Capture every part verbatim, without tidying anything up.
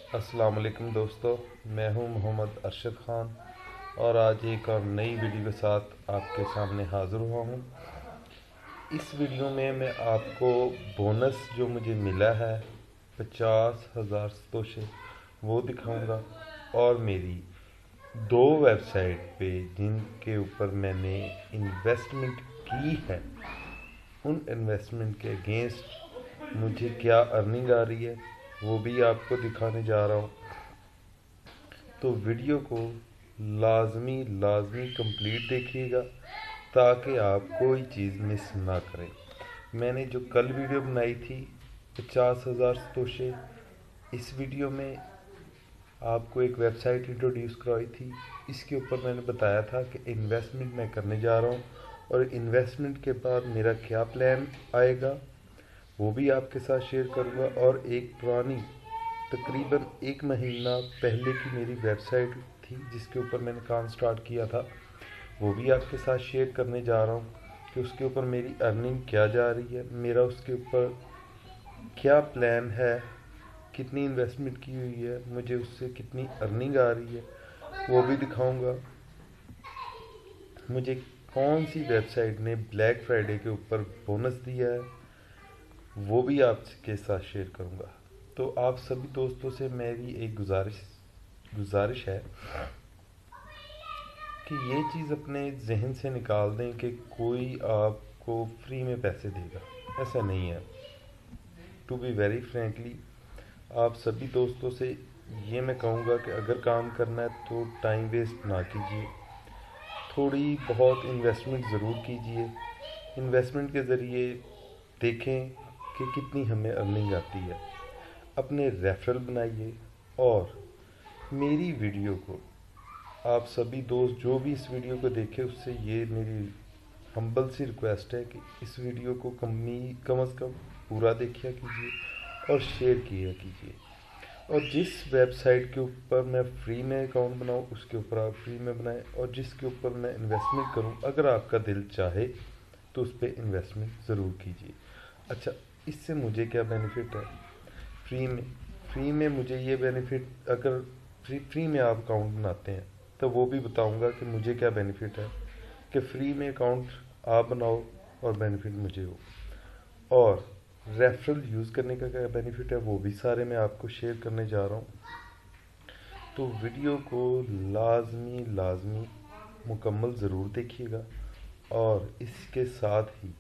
अस्सलाम वालेकुम दोस्तों, मैं हूं मोहम्मद अरशद ख़ान और आज एक और नई वीडियो के साथ आपके सामने हाज़िर हुआ हूं। इस वीडियो में मैं आपको बोनस जो मुझे मिला है पचास हज़ार सतोशे वो दिखाऊंगा और मेरी दो वेबसाइट पे जिनके ऊपर मैंने इन्वेस्टमेंट की है उन इन्वेस्टमेंट के अगेंस्ट मुझे क्या अर्निंग आ रही है वो भी आपको दिखाने जा रहा हूँ। तो वीडियो को लाजमी लाजमी कंप्लीट देखिएगा ताकि आप कोई चीज़ मिस ना करें। मैंने जो कल वीडियो बनाई थी पचास हज़ार सतोशे, इस वीडियो में आपको एक वेबसाइट इंट्रोड्यूस करवाई थी। इसके ऊपर मैंने बताया था कि इन्वेस्टमेंट मैं करने जा रहा हूँ और इन्वेस्टमेंट के बाद मेरा क्या प्लान आएगा वो भी आपके साथ शेयर करूँगा। और एक पुरानी तकरीबन एक महीना पहले की मेरी वेबसाइट थी जिसके ऊपर मैंने काम स्टार्ट किया था वो भी आपके साथ शेयर करने जा रहा हूँ कि उसके ऊपर मेरी अर्निंग क्या जा रही है, मेरा उसके ऊपर क्या प्लान है, कितनी इन्वेस्टमेंट की हुई है, मुझे उससे कितनी अर्निंग आ रही है वो भी दिखाऊंगा। मुझे कौन सी वेबसाइट ने ब्लैक फ्राइडे के ऊपर बोनस दिया है वो भी आपके साथ शेयर करूंगा। तो आप सभी दोस्तों से मेरी एक गुजारिश गुजारिश है कि ये चीज़ अपने जहन से निकाल दें कि कोई आपको फ्री में पैसे देगा, ऐसा नहीं है। टू बी वेरी फ्रेंकली आप सभी दोस्तों से ये मैं कहूँगा कि अगर काम करना है तो टाइम वेस्ट ना कीजिए, थोड़ी बहुत इन्वेस्टमेंट ज़रूर कीजिए। इन्वेस्टमेंट के ज़रिए देखें कि कितनी हमें अर्निंग आती है, अपने रेफरल बनाइए। और मेरी वीडियो को आप सभी दोस्त जो भी इस वीडियो को देखें उससे ये मेरी हम्बल सी रिक्वेस्ट है कि इस वीडियो को कमी कम अज़ कम पूरा देखिए कीजिए और शेयर किया कीजिए। और जिस वेबसाइट के ऊपर मैं फ्री में अकाउंट बनाऊँ उसके ऊपर आप फ्री में बनाएं और जिसके ऊपर मैं इन्वेस्टमेंट करूँ अगर आपका दिल चाहे तो उस पर इन्वेस्टमेंट ज़रूर कीजिए। अच्छा, इससे मुझे क्या बेनिफिट है फ्री में फ्री में मुझे ये बेनिफिट, अगर फ्री फ्री में आप अकाउंट बनाते हैं तो वो भी बताऊंगा कि मुझे क्या बेनिफिट है कि फ्री में अकाउंट आप बनाओ और बेनिफिट मुझे हो। और रेफरल यूज़ करने का क्या बेनिफिट है वो भी सारे मैं आपको शेयर करने जा रहा हूँ। तो वीडियो को लाजमी लाजमी मुकम्मल ज़रूर देखिएगा और इसके साथ ही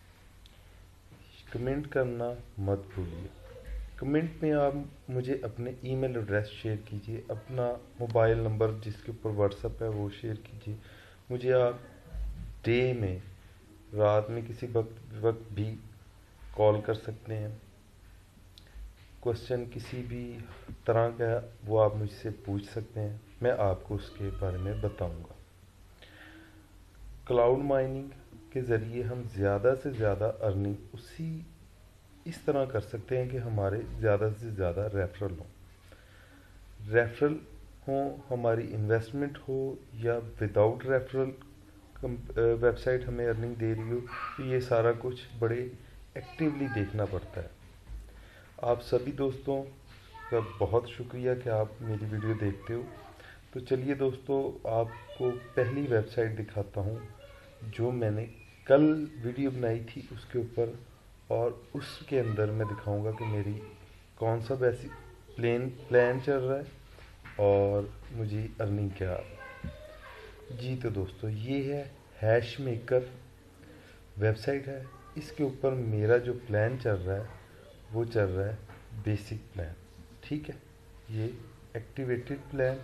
कमेंट करना मत भूलिए। कमेंट में आप मुझे अपने ईमेल एड्रेस शेयर कीजिए, अपना मोबाइल नंबर जिसके ऊपर व्हाट्सएप है वो शेयर कीजिए। मुझे आप डे में रात में किसी वक्त वक्त भी कॉल कर सकते हैं। क्वेश्चन किसी भी तरह का है वो आप मुझसे पूछ सकते हैं, मैं आपको उसके बारे में बताऊंगा। क्लाउड माइनिंग के ज़रिए हम ज़्यादा से ज़्यादा अर्निंग उसी इस तरह कर सकते हैं कि हमारे ज़्यादा से ज़्यादा रेफरल हो रेफरल हो हमारी इन्वेस्टमेंट हो या विदाउट रेफरल वेबसाइट हमें अर्निंग दे रही हो, तो ये सारा कुछ बड़े एक्टिवली देखना पड़ता है। आप सभी दोस्तों का बहुत शुक्रिया कि आप मेरी वीडियो देखते हो। तो चलिए दोस्तों, आपको पहली वेबसाइट दिखाता हूँ जो मैंने कल वीडियो बनाई थी उसके ऊपर, और उसके अंदर मैं दिखाऊंगा कि मेरी कौन सा बेसिक प्लान प्लान चल रहा है और मुझे अर्निंग क्या जी। तो दोस्तों ये है हैश मेकर वेबसाइट है, इसके ऊपर मेरा जो प्लान चल रहा है वो चल रहा है बेसिक प्लान, ठीक है। ये एक्टिवेटेड प्लान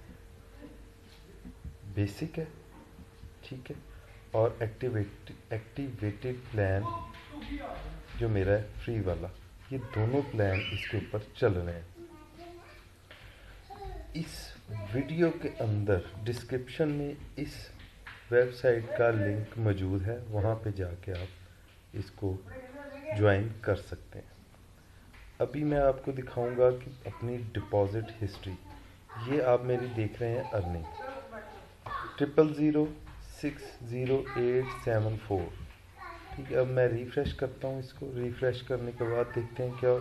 बेसिक है, ठीक है, और एक्टिवेटेड एक्टिवेटेड प्लान जो मेरा है फ्री वाला, ये दोनों प्लान इसके ऊपर चल रहे हैं। इस वीडियो के अंदर डिस्क्रिप्शन में इस वेबसाइट का लिंक मौजूद है, वहाँ पे जाके आप इसको ज्वाइन कर सकते हैं। अभी मैं आपको दिखाऊंगा कि अपनी डिपॉजिट हिस्ट्री, ये आप मेरी देख रहे हैं earning triple zero six zero eight seven four, ठीक है। अब मैं रिफ़्रेश करता हूँ इसको, रिफ़्रेश करने के बाद देखते हैं क्या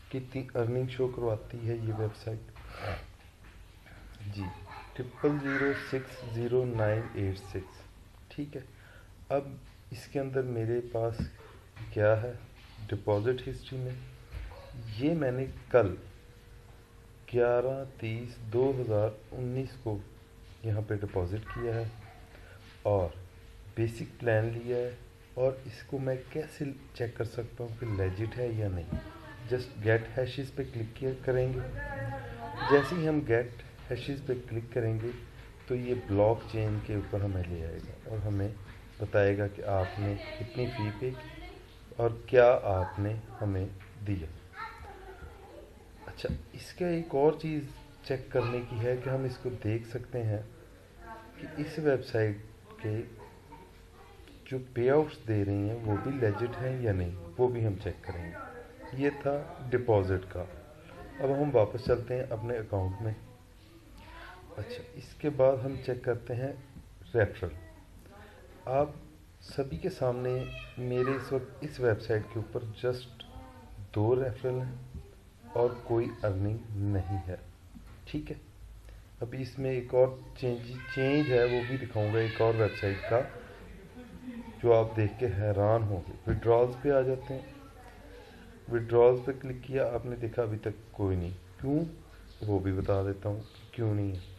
कितनी अर्निंग शो करवाती है ये वेबसाइट जी, triple zero six zero nine eight six. ठीक है, अब इसके अंदर मेरे पास क्या है डिपॉजिट हिस्ट्री में, ये मैंने कल ग्यारह तीस दो हज़ार उन्नीस को यहाँ पे डिपॉजिट किया है और बेसिक प्लान लिया है। और इसको मैं कैसे चेक कर सकता हूँ कि लेजिट है या नहीं? जस्ट गेट हैशेस पे क्लिक किया करेंगे। जैसे ही हम गेट हैशेस पे क्लिक करेंगे तो ये ब्लॉक चेन के ऊपर हमें ले आएगा और हमें बताएगा कि आपने कितनी फ़ी पे की और क्या आपने हमें दिया। अच्छा, इसका एक और चीज़ चेक करने की है कि हम इसको देख सकते हैं कि इस वेबसाइट के जो पे आउट्स दे रही हैं वो भी लेजिट हैं या नहीं, वो भी हम चेक करेंगे। ये था डिपॉजिट का। अब हम वापस चलते हैं अपने अकाउंट में। अच्छा, इसके बाद हम चेक करते हैं रेफरल। आप सभी के सामने मेरे इस वक्त इस वेबसाइट के ऊपर जस्ट दो रेफरल हैं और कोई अर्निंग नहीं है। ठीक है, अभी इसमें एक और चेंज चेंज है, वो भी दिखाऊंगा एक और वेबसाइट का जो आप देख के हैरान होंगे। विड्रॉल्स पे आ जाते हैं। विड्रॉल्स पे क्लिक किया, आपने देखा अभी तक कोई नहीं। क्यों, वो भी बता देता हूँ क्यों नहीं है।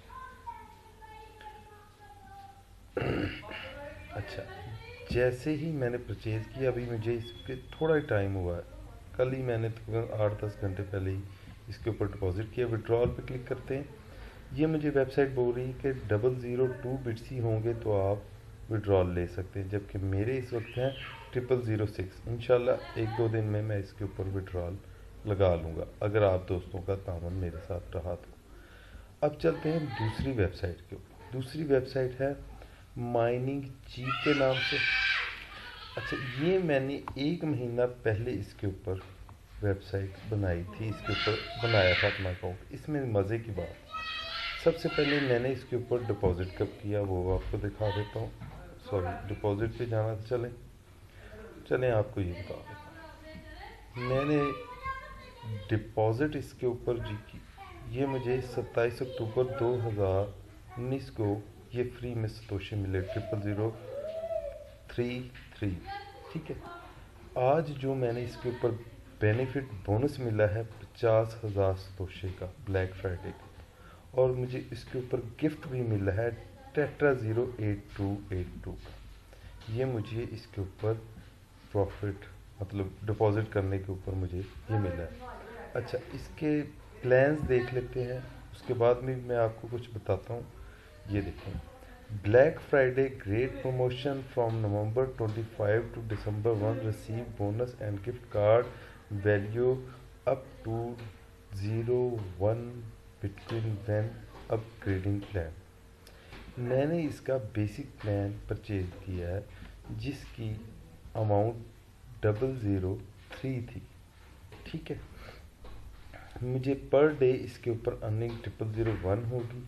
अच्छा, जैसे ही मैंने परचेज़ किया, अभी मुझे इस पर थोड़ा ही टाइम हुआ है, कल ही मैंने तकरीबन आठ दस घंटे पहले ही इसके ऊपर डिपॉजिट किया। विड्रॉल पे क्लिक करते हैं, ये मुझे वेबसाइट बोल रही है कि डबल ज़ीरो टू बिट्स ही होंगे तो आप विड्रॉल ले सकते हैं, जबकि मेरे इस वक्त हैं ट्रिपल ज़ीरो सिक्स। इंशाल्लाह एक दो दिन में मैं इसके ऊपर विड्रॉल लगा लूँगा अगर आप दोस्तों का तामन मेरे साथ रहा तो। अब चलते हैं दूसरी वेबसाइट के ऊपर। दूसरी वेबसाइट है माइनिंग चीप के नाम से। अच्छा, ये मैंने एक महीना पहले इसके ऊपर वेबसाइट बनाई थी, इसके ऊपर बनाया था अपना अकाउंट। इसमें मज़े की बात, सबसे पहले मैंने इसके ऊपर डिपॉजिट कब किया वो आपको दिखा देता हूँ। सॉरी, डिपॉजिट पे जाना तो चलें चलें आपको ये बता देता हूँ। मैंने डिपॉजिट इसके ऊपर जी की, ये मुझे सत्ताईस अक्टूबर दो हज़ार उन्नीस को ये फ्री में सतोशे मिले, ट्रिपल ज़ीरो थ्री थ्री। ठीक है, आज जो मैंने इसके ऊपर बेनिफिट बोनस मिला है पचास हज़ार सतोशे का ब्लैक फ्राइडे का, और मुझे इसके ऊपर गिफ्ट भी मिला है tetra zero eight two eight two का। ये मुझे इसके ऊपर प्रॉफिट मतलब डिपॉजिट करने के ऊपर मुझे ये मिला है। अच्छा, इसके प्लान्स देख लेते हैं, उसके बाद में मैं आपको कुछ बताता हूँ। ये देखें, black Friday great promotion from November twenty five to December one, receive bonus and gift card value up to zero one between van upgrading plan. मैंने इसका बेसिक प्लान परचेज किया है जिसकी अमाउंट डबल ज़ीरो थ्री थी। ठीक है, मुझे पर डे इसके ऊपर अर्निंग ट्रिपल ज़ीरो वन होगी।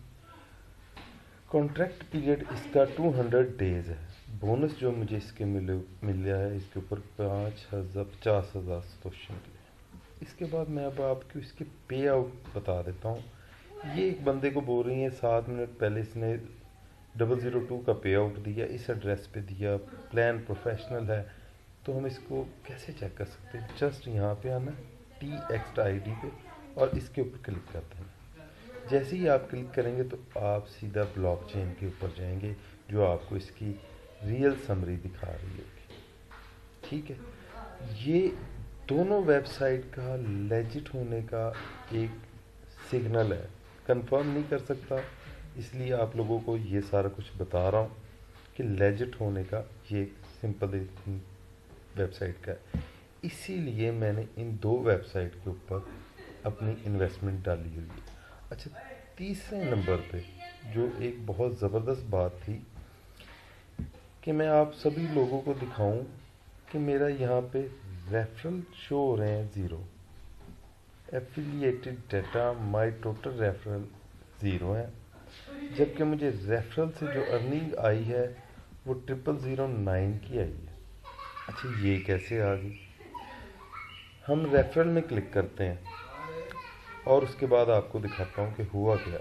कॉन्ट्रैक्ट पीरियड इसका टू हंड्रेड डेज है। बोनस जो मुझे इसके मिले मिला है इसके ऊपर पाँच हज़ार पचास हज़ार सतोशे मिले। इसके बाद मैं अब आपको इसके पे आउट बता देता हूँ। ये एक बंदे को बोल रही है सात मिनट पहले इसने डबल ज़ीरो टू का पे आउट दिया, इस एड्रेस पे दिया, प्लान प्रोफेशनल है। तो हम इसको कैसे चेक कर सकते हैं? जस्ट यहाँ पे आना टी एक्स आई डी पे और इसके ऊपर क्लिक करते हैं। जैसे ही आप क्लिक करेंगे तो आप सीधा ब्लॉक चेन के ऊपर जाएंगे जो आपको इसकी रियल समरी दिखा रही होगी। ठीक है, ये दोनों वेबसाइट का लेजिट होने का एक सिग्नल है। कंफर्म नहीं कर सकता, इसलिए आप लोगों को ये सारा कुछ बता रहा हूँ कि लेजिट होने का ये सिंपल वेबसाइट का है। इसीलिए मैंने इन दो वेबसाइट के ऊपर अपनी इन्वेस्टमेंट डाली हुई है। अच्छा, तीसरे नंबर पे जो एक बहुत ज़बरदस्त बात थी कि मैं आप सभी लोगों को दिखाऊं कि मेरा यहाँ पे रेफरल शो हो रहे हैं zero, affiliated data my total referral zero है, जबकि मुझे रेफरल से जो अर्निंग आई है वो ट्रिपल ज़ीरो नाइन की आई है। अच्छा, ये कैसे आ गई? हम रेफरल में क्लिक करते हैं और उसके बाद आपको दिखाता हूँ कि हुआ क्या।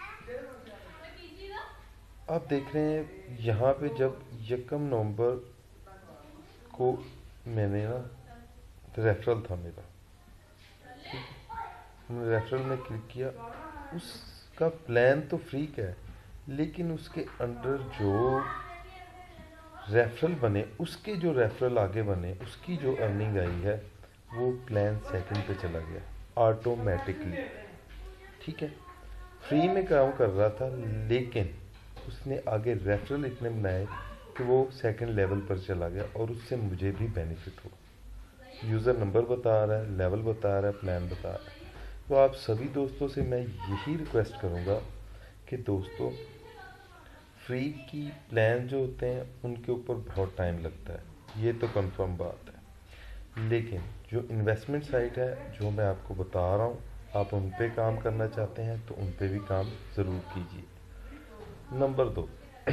आप देख रहे हैं यहाँ पे जब यकम नवंबर को मैंने ना रेफरल था मेरा, ठीक है, हमने रेफरल में क्लिक किया। उसका प्लान तो फ्री का है, लेकिन उसके अंडर जो रेफरल बने, उसके जो रेफरल आगे बने, उसकी जो अर्निंग आई है वो प्लान सेकंड पे चला गया ऑटोमेटिकली। ठीक है, फ्री में काम कर रहा था, लेकिन उसने आगे रेफरल इतने बनाए कि वो सेकंड लेवल पर चला गया और उससे मुझे भी बेनिफिट हुआ। यूज़र नंबर बता रहा है, लेवल बता रहा है, प्लान बता रहा है। तो आप सभी दोस्तों से मैं यही रिक्वेस्ट करूँगा कि दोस्तों, फ्री की प्लान जो होते हैं उनके ऊपर बहुत टाइम लगता है, ये तो कंफर्म बात है। लेकिन जो इन्वेस्टमेंट साइट है जो मैं आपको बता रहा हूँ, आप उन पे काम करना चाहते हैं तो उन पे भी काम ज़रूर कीजिए। नंबर दो,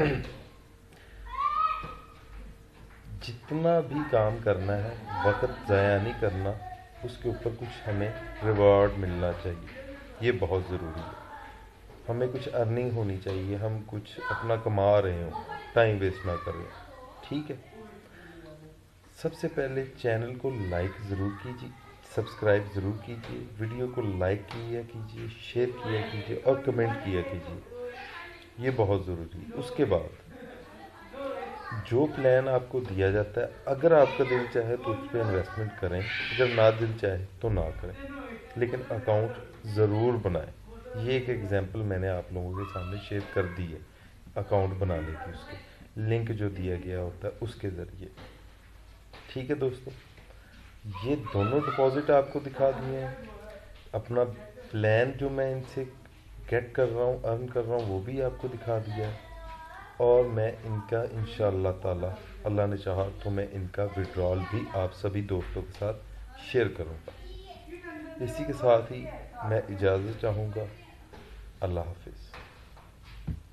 जितना भी काम करना है वक्त ज़ाया नहीं करना, उसके ऊपर कुछ हमें रिवॉर्ड मिलना चाहिए, ये बहुत ज़रूरी है। हमें कुछ अर्निंग होनी चाहिए, हम कुछ अपना कमा रहे हो, टाइम वेस्ट ना करें। ठीक है, सबसे पहले चैनल को लाइक ज़रूर कीजिए, सब्सक्राइब ज़रूर कीजिए, वीडियो को लाइक किया कीजिए, शेयर किया कीजिए और कमेंट किया कीजिए, ये बहुत ज़रूरी है। उसके बाद जो प्लान आपको दिया जाता है, अगर आपका दिल चाहे तो उस पर इन्वेस्टमेंट करें, अगर ना दिल चाहे तो ना करें, लेकिन अकाउंट ज़रूर बनाएं। ये एक एग्जांपल मैंने आप लोगों के सामने शेयर कर दी है अकाउंट बनाने की, उसके लिंक जो दिया गया होता है उसके ज़रिए। ठीक है दोस्तों, ये दोनों डिपॉजिट आपको दिखा दिए हैं। अपना प्लान जो मैं इनसे गेट कर रहा हूँ, अर्न कर रहा हूँ, वो भी आपको दिखा दिया है। और मैं इनका इंशाअल्लाह ताला, अल्लाह ने चाहा तो मैं इनका विड्रॉल भी आप सभी दोस्तों के साथ शेयर करूँगा। इसी के साथ ही मैं इजाज़त चाहूँगा। अल्लाह हाफिज़।